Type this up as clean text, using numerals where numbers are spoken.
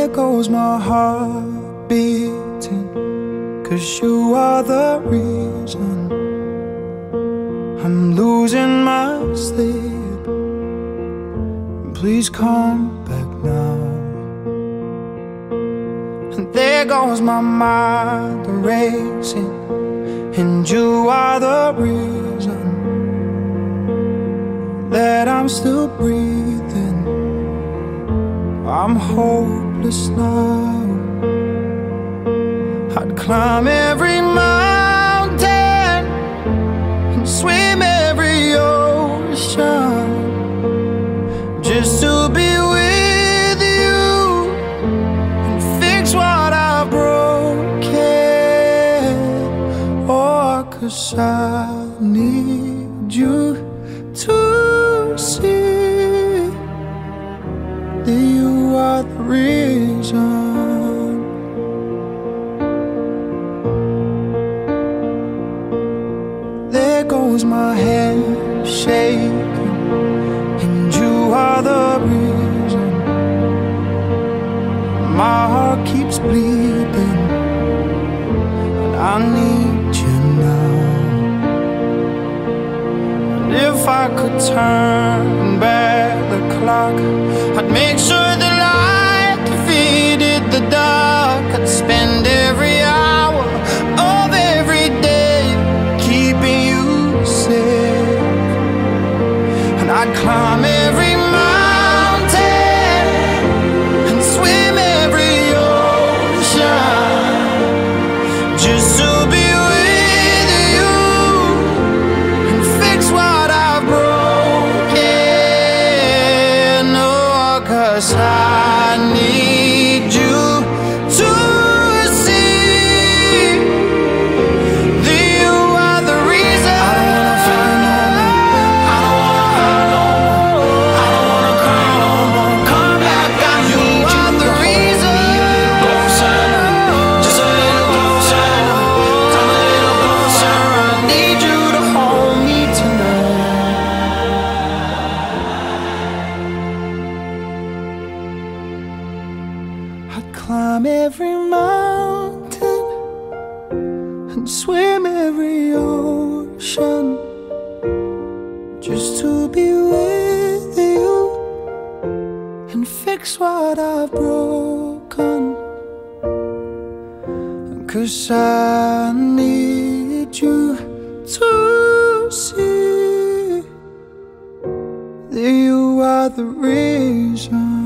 there goes my heart beating, 'cause you are the reason I'm losing my sleep. Please come back now. And there goes my mind racing, and you are the reason that I'm still breathing. I'm hopeless now. I'd climb every mountain and swim every ocean just to be with you and fix what I've broken. Oh, 'cause I need you to see that you are the reason. There goes my hand shaking, and you are the reason. My heart keeps bleeding, and I need you now. And if I could turn back the clock, I'd make sure the light defeated the dark. I'd spend every hour of every day keeping you safe, and I'd climb every mountain and swim every ocean just to be with you and fix what I've broken. Oh, 'cause I need you to see that you are the reason. I don't wanna fight no more. I don't wanna hurt no more. I don't wanna cry no more. Come back, I need you the reason. Closer, just a little closer. Come a little closer. I need you to hold me tonight. I'd climb every mountain and swim every ocean just to be with you and fix what I've broken. 'Cause I need you to see that you are the reason.